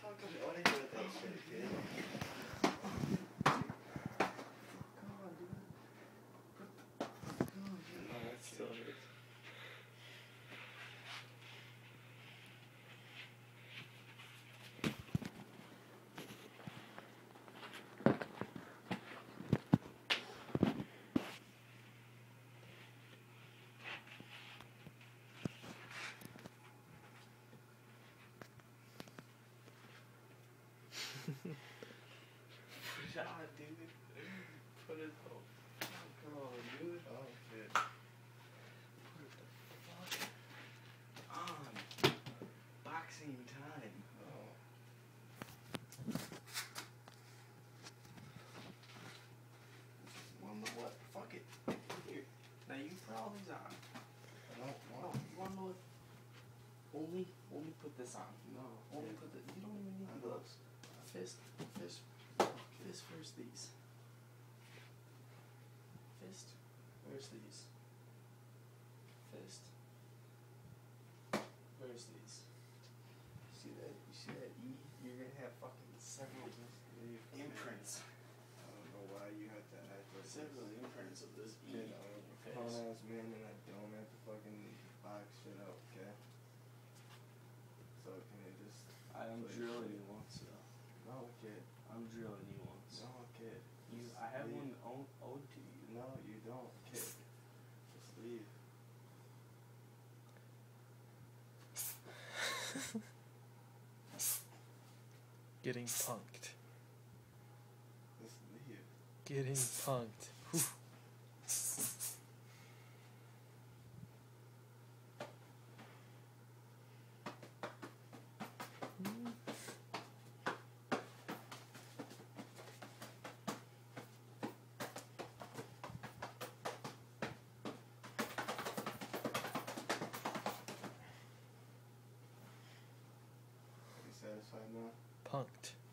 fucking out of here with that shit, kid. Come on, dude. Come on, dude. Oh, that's so good. Push on, dude. Put it up. Come on, dude. Oh, shit. Put it the fuck on. Boxing time. Oh. Well, know what? Fuck it. Here. Now you put all these on. I don't want. You want to only put this on. No. Only put the. You don't even need the gloves. Fist first these. Fist. Where's these? Fist. Where's these? See that? You see that E? You're gonna have fucking several imprints. I don't know why you had to act like Several imprints of this E Kid, on I'm your a face. grown ass man and I don't have to fucking box shit out, okay? So can I just I'm play drilling shit? you once though. No, kid. I'm drilling you once. No, kid. Just I have leave. one owed to you. No, you don't, kid. Just leave. Getting punked. Just leave. Getting punked. Whew. You satisfied now? Punked.